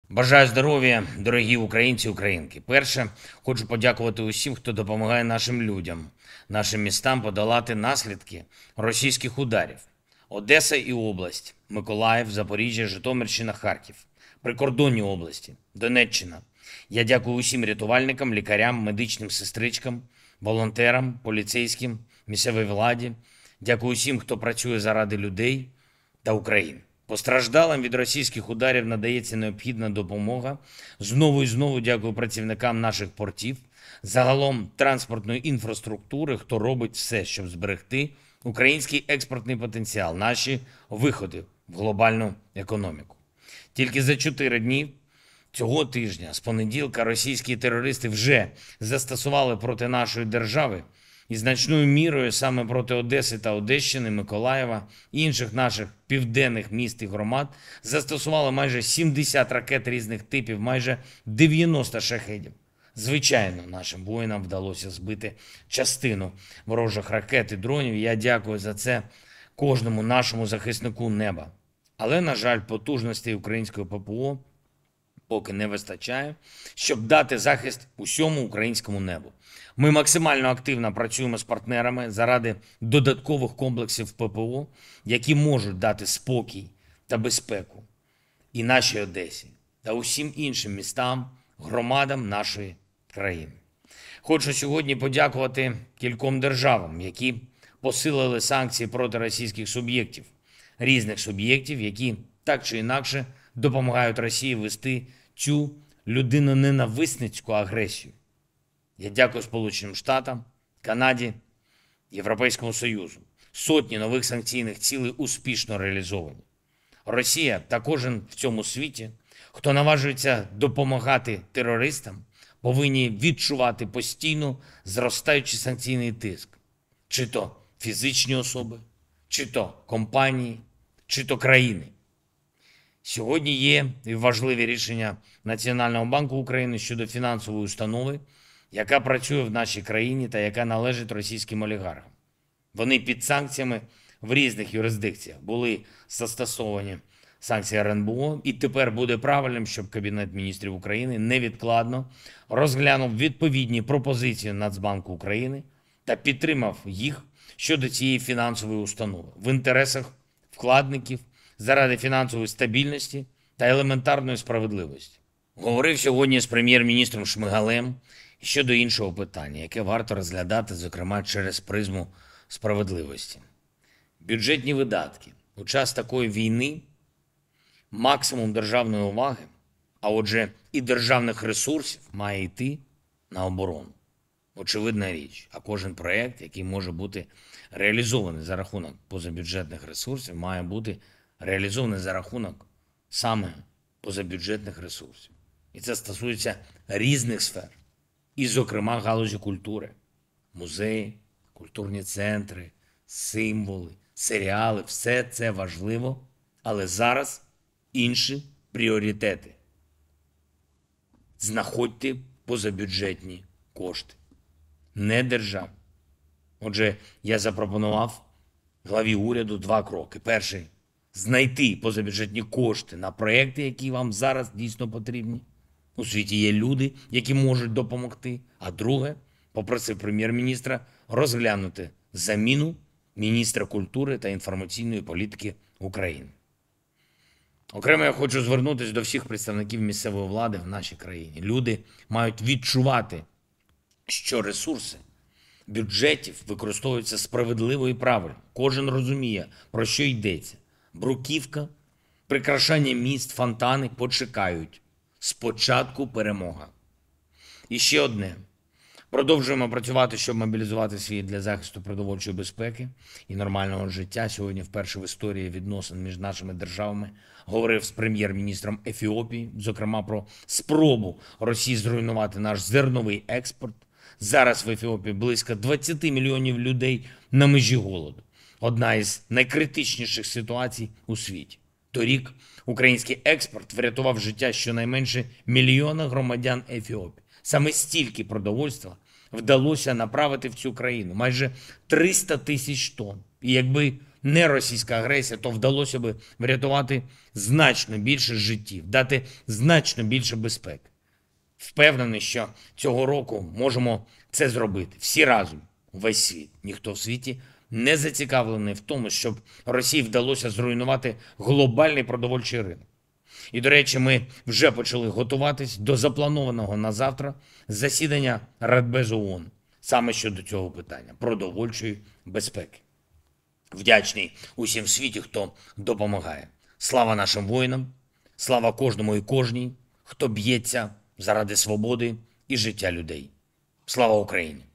Бажаю здоров'я, дорогі українці і українки. Перше, хочу подякувати усім, хто допомагає нашим людям, нашим містам подолати наслідки російських ударів. Одеса і область, Миколаїв, Запоріжжя, Житомирщина, Харків, прикордонні області, Донеччина. Я дякую усім рятувальникам, лікарям, медичним сестричкам, волонтерам, поліцейським, місцевій владі. Дякую усім, хто працює заради людей та України. Постраждалим від російських ударів надається необхідна допомога. Знову і знову дякую працівникам наших портів, загалом транспортної інфраструктури, хто робить все, щоб зберегти український експортний потенціал, наші виходи в глобальну економіку. Тільки за 4 дні цього тижня, з понеділка, російські терористи вже застосували проти нашої держави і значною мірою саме проти Одеси та Одещини, Миколаєва і інших наших південних міст і громад застосували майже 70 ракет різних типів, майже 90 шахедів. Звичайно, нашим воїнам вдалося збити частину ворожих ракет і дронів. Я дякую за це кожному нашому захиснику неба. Але, на жаль, потужностей української ППО поки не вистачає, щоб дати захист усьому українському небу. Ми максимально активно працюємо з партнерами заради додаткових комплексів ППО, які можуть дати спокій та безпеку і нашій Одесі, та усім іншим містам, громадам нашої країни. Хочу сьогодні подякувати кільком державам, які посилили санкції проти російських суб'єктів, різних суб'єктів, які так чи інакше допомагають Росії вести цю людиноненависницьку агресію. Я дякую Сполученим Штатам, Канаді, Європейському Союзу. Сотні нових санкційних цілей успішно реалізовані. Росія та кожен в цьому світі, хто наважується допомагати терористам, повинні відчувати постійно зростаючий санкційний тиск. Чи то фізичні особи, чи то компанії, чи то країни. Сьогодні є і важливі рішення Національного банку України щодо фінансової установи, яка працює в нашій країні та яка належить російським олігархам. Вони під санкціями в різних юрисдикціях. Були застосовані санкції РНБО, і тепер буде правильним, щоб Кабінет міністрів України невідкладно розглянув відповідні пропозиції Нацбанку України та підтримав їх щодо цієї фінансової установи в інтересах вкладників, заради фінансової стабільності та елементарної справедливості. Говорив сьогодні з прем'єр-міністром Шмигалем щодо іншого питання, яке варто розглядати, зокрема, через призму справедливості. Бюджетні видатки. У час такої війни максимум державної уваги, а отже і державних ресурсів, має йти на оборону. Очевидна річ, а кожен проєкт, який може бути реалізований за рахунок позабюджетних ресурсів, має бути реалізований за рахунок саме позабюджетних ресурсів. І це стосується різних сфер, і, зокрема, галузі культури, музеї, культурні центри, символи, серіали – все це важливо, але зараз інші пріоритети. Знаходьте позабюджетні кошти, не державні. Отже, я запропонував главі уряду 2 кроки. Перший – знайти позабюджетні кошти на проекти, які вам зараз дійсно потрібні. У світі є люди, які можуть допомогти. А друге – попросив прем'єр-міністра розглянути заміну міністра культури та інформаційної політики України. Окремо я хочу звернутися до всіх представників місцевої влади в нашій країні. Люди мають відчувати, що ресурси бюджетів використовуються справедливо і правильно. Кожен розуміє, про що йдеться. Бруківка, прикрашання міст, фонтани почекають. Спочатку перемога. І ще одне. Продовжуємо працювати, щоб мобілізувати світ для захисту продовольчої безпеки і нормального життя. Сьогодні вперше в історії відносин між нашими державами говорив з прем'єр-міністром Ефіопії, зокрема про спробу Росії зруйнувати наш зерновий експорт. Зараз в Ефіопії близько 20 мільйонів людей на межі голоду. Одна із найкритичніших ситуацій у світі. Торік український експорт врятував життя щонайменше мільйона громадян Ефіопії. Саме стільки продовольства вдалося направити в цю країну. Майже 300 тисяч тонн. І якби не російська агресія, то вдалося би врятувати значно більше життів, дати значно більше безпеки. Впевнений, що цього року можемо це зробити всі разом, весь світ. Ніхто в світі не зацікавлений в тому, щоб Росії вдалося зруйнувати глобальний продовольчий ринок. І, до речі, ми вже почали готуватись до запланованого на завтра засідання Радбезу ООН саме щодо цього питання – продовольчої безпеки. Вдячний усім в світі, хто допомагає. Слава нашим воїнам, слава кожному і кожній, хто б'ється заради свободи і життя людей. Слава Україні!